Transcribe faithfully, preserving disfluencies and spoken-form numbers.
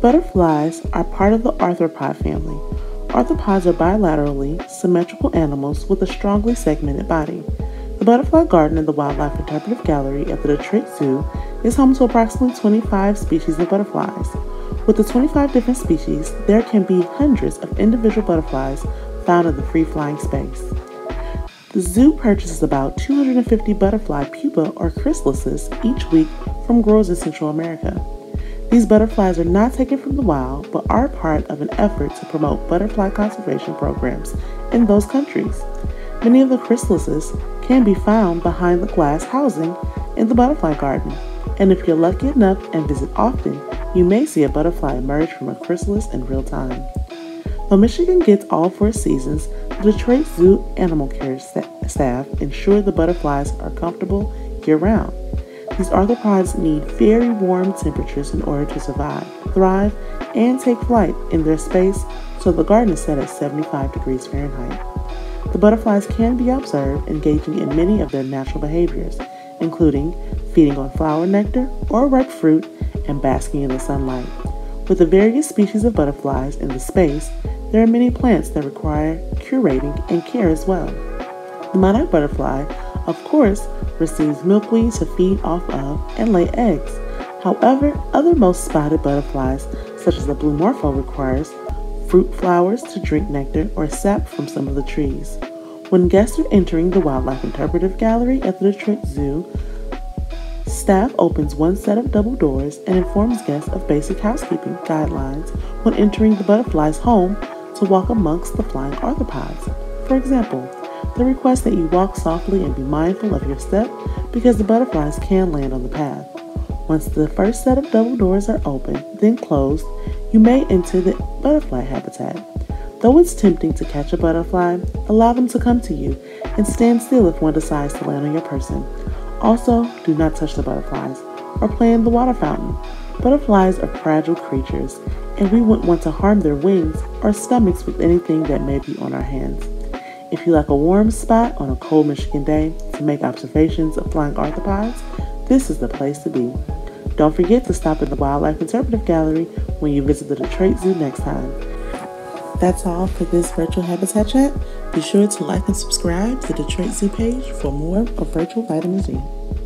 Butterflies are part of the arthropod family. Arthropods are bilaterally symmetrical animals with a strongly segmented body. The Butterfly Garden in the Wildlife Interpretive Gallery at the Detroit Zoo is home to approximately twenty-five species of butterflies. With the twenty-five different species, there can be hundreds of individual butterflies found in the free-flying space. The zoo purchases about two hundred fifty butterfly pupa or chrysalises each week from growers in Central America. These butterflies are not taken from the wild, but are part of an effort to promote butterfly conservation programs in those countries. Many of the chrysalises can be found behind the glass housing in the butterfly garden, and if you're lucky enough and visit often, you may see a butterfly emerge from a chrysalis in real time. Though Michigan gets all four seasons, the Detroit Zoo animal care st- staff ensure the butterflies are comfortable year-round. These arthropods need very warm temperatures in order to survive, thrive, and take flight in their space, so the garden is set at seventy-five degrees Fahrenheit. The butterflies can be observed engaging in many of their natural behaviors, including feeding on flower nectar or ripe fruit and basking in the sunlight. With the various species of butterflies in the space, there are many plants that require curating and care as well. The monarch butterfly, of course, receives milkweed to feed off of and lay eggs. However, other most spotted butterflies, such as the blue morpho, requires fruit flowers to drink nectar or sap from some of the trees. When guests are entering the Wildlife Interpretive Gallery at the Detroit Zoo, staff opens one set of double doors and informs guests of basic housekeeping guidelines when entering the butterfly's home to walk amongst the flying arthropods. For example, they request that you walk softly and be mindful of your step because the butterflies can land on the path. Once the first set of double doors are open, then closed, you may enter the butterfly habitat. Though it's tempting to catch a butterfly, allow them to come to you and stand still if one decides to land on your person. Also, do not touch the butterflies or play in the water fountain. Butterflies are fragile creatures, and we wouldn't want to harm their wings or stomachs with anything that may be on our hands. If you like a warm spot on a cold Michigan day to make observations of flying arthropods, this is the place to be. Don't forget to stop at the Wildlife Interpretive Gallery when you visit the Detroit Zoo next time. That's all for this virtual habitat chat. Be sure to like and subscribe to the Detroit Zoo page for more of Virtual Vitamin Z.